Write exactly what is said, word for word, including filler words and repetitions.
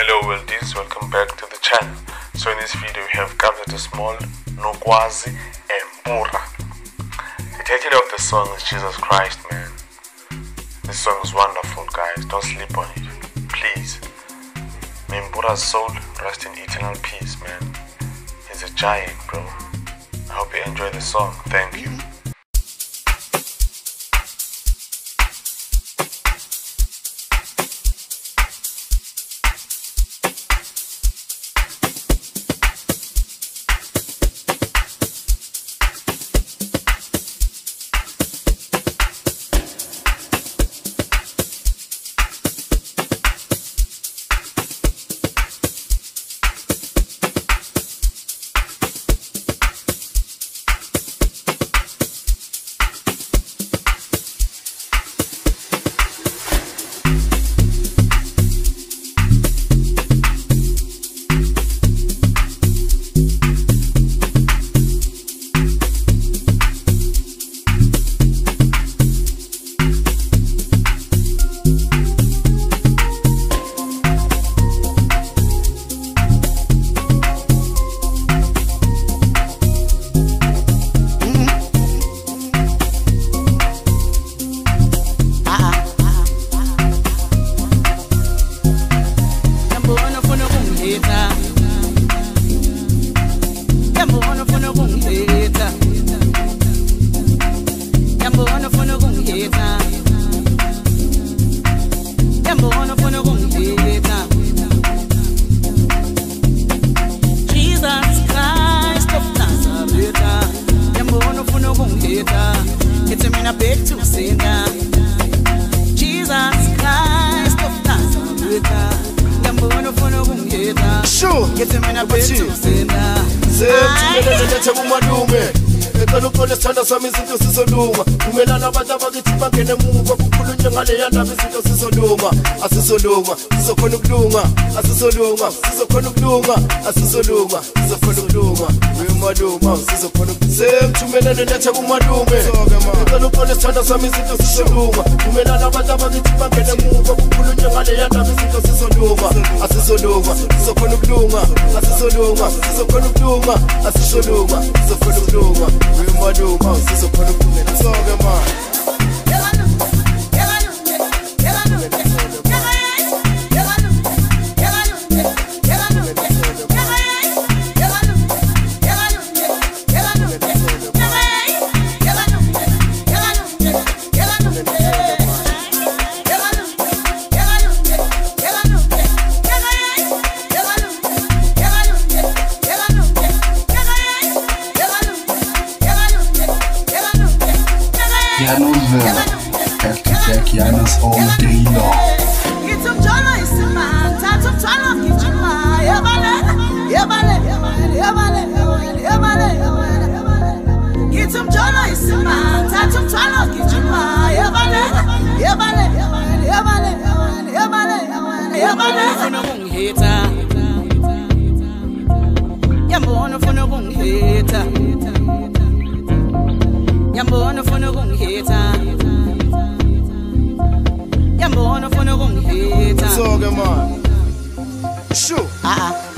Hello worldies, welcome back to the channel. So in this video we have Kabza the Small, Nokwazi and Mpura. The title of the song is Jesus Christ, man. This song is wonderful, guys. Don't sleep on it, please. May Mpura's soul rest in eternal peace, man. He's a giant, bro. I hope you enjoy the song. Thank you. Sure, get him in a bed to sinner. Say, Kalukole sithanda sami izinto sizolunga umelana abantu abakithi bangene emuva kukhulunywa ngale yandaba izinto sizolunga asisolunga sizokhona ukulunga asisolunga sizokhona ukulunga asisolunga sizokhona ukulunga umalunga sizokhona semthumelele lethe kumalume kalukole sithanda sami izinto sizolunga umelana abantu abakithi bangene emuva kukhulunywa ngale yandaba izinto sizolunga asisolunga sizokhona ukulunga asisolunga sizokhona ukulunga asisolunga sizokhona ukulunga we do mouse, this is a product of the song, man. Keanu's will have to take Keanu's all day long. Get some joy, is a man, touch of China, get your mind, Yabale, Yabale, Yabale, Yabale, Yabale. Get some joy, is a man, touch of China, get your mind, Yabale, Yabale, Yabale, Yabale, Yabale, for no one hater. Yamona for no one hater. Yamona for no one hater. Yamona for no one hater. Song, man. Sure. Ah.